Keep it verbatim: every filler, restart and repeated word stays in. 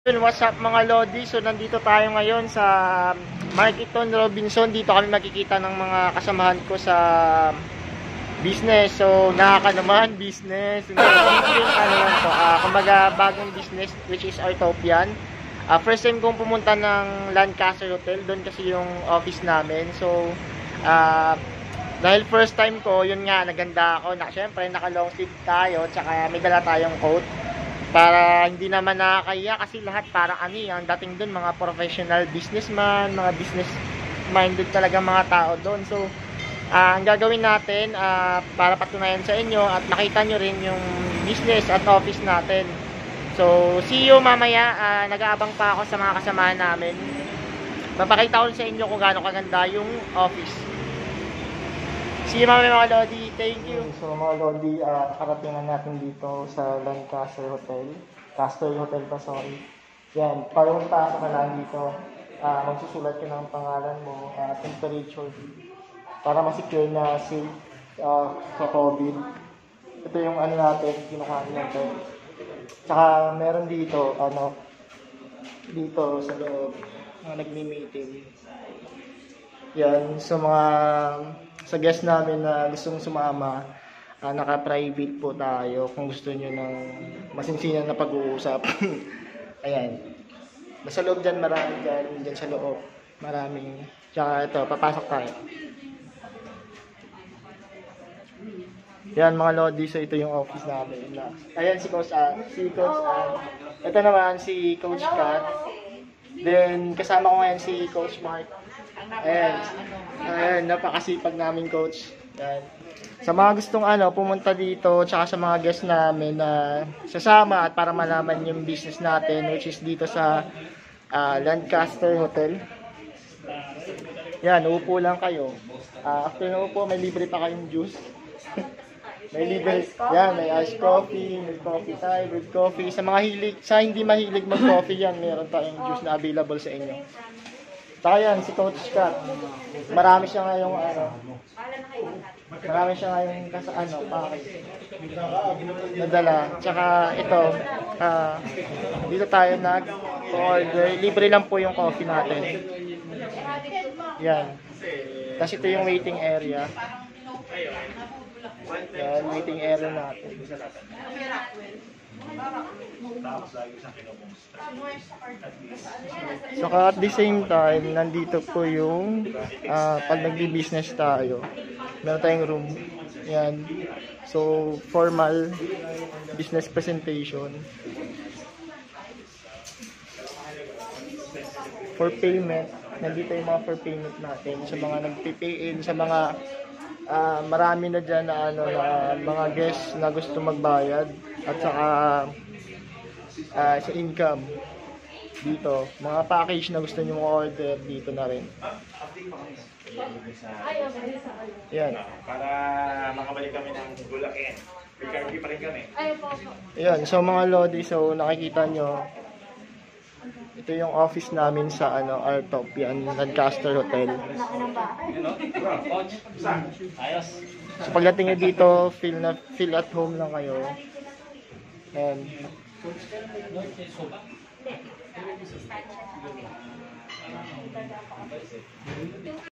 What's up mga Lodi? So nandito tayo ngayon sa Marketon Robinson. Dito kami makikita ng mga kasamahan ko sa business. So nakaka naman business. Hindi ano lang to. Uh, kumbaga bagong business which is Artopian. Uh, first time kong pumunta ng Lancaster Hotel. Doon kasi yung office namin. So uh, dahil first time ko, yun nga, naganda ako. Na, syempre naka long sleeve tayo. Tsaka may dala tayong coat. Para hindi naman nakakaya kasi lahat parang ano ang dating doon mga professional businessman, mga business minded talaga mga tao doon. So uh, ang gagawin natin uh, para patunayan sa inyo at makita nyo rin yung business at office natin. So see you mamaya. uh, Nag-aabang pa ako sa mga kasamahan namin. Papakita ko sa inyo kung gaano kaganda yung office. See you mamaya mga Lodi. Thank you. So mga Lodi, uh, nakaratingan natin dito sa Lancaster Hotel. Castle Hotel pa, sorry. Yan, parang pasok ka lang dito. Uh, magsusulat ka ng pangalan mo, uh, temperature. Para masecure na safe uh, sa COVID. Ito yung ano natin, kinukuha natin. Tsaka meron dito, ano, dito sa loob, mga nagmi-meeting. Yan, sa mga sa guest namin na gustong sumama, uh, naka-private po tayo kung gusto nyo ng masinsinan na pag-uusap. Ayan. Nasa loob dyan, marami dyan. Dyan sa loob. Maraming. Tsaka ito, papasok tayo. Yan mga Lodi, so ito yung office namin. Ayan si Coach Ann. Si Coach Ann. Ito naman si Coach Kat. Then kasama ko ngayon si Coach Mark. Ayan. Ayan, napakasipag namin coach. Ayan. Sa mga gustong ano, pumunta dito, tsaka sa mga guests namin na uh, sasama at para malaman yung business natin, which is dito sa uh, Lancaster Hotel. Yan, upo lang kayo. Uh, after na upo, may libre pa kayong juice. May libre, yan, may iced coffee, may coffee tayo, with coffee. Sa mga hilig, sa hindi mahilig mag-coffee yan, meron tayong juice na available sa inyo. Tayan, si Coach Kat. Marami siya ngayong ano. Marami siya ngayong kasa ano, package. Nadala. Tsaka ito, uh, dito tayo nag-order. Libre lang po yung coffee natin. Yan. Kasi ito yung waiting area. Yan, waiting area natin. So at the same time, nandito po yung uh, pag nagbi-business tayo, meron tayong room. Yan. So formal business presentation. For payment, nandito yung mga for payment natin sa mga nag-pay in, sa mga uh, marami na dyan na, ano, na mga guests na gusto magbayad. At saka uh, sa income dito, mga package na gusto nyo order dito na rin. Yan. Para makabalik kami ng Bulacan. Recurve pa rin kami. Yan, so mga Lodi, so nakikita nyo, ito yung office namin sa ano, Artopian Lancaster Hotel. So pagdating nyo dito, feel na feel at home lang kayo. And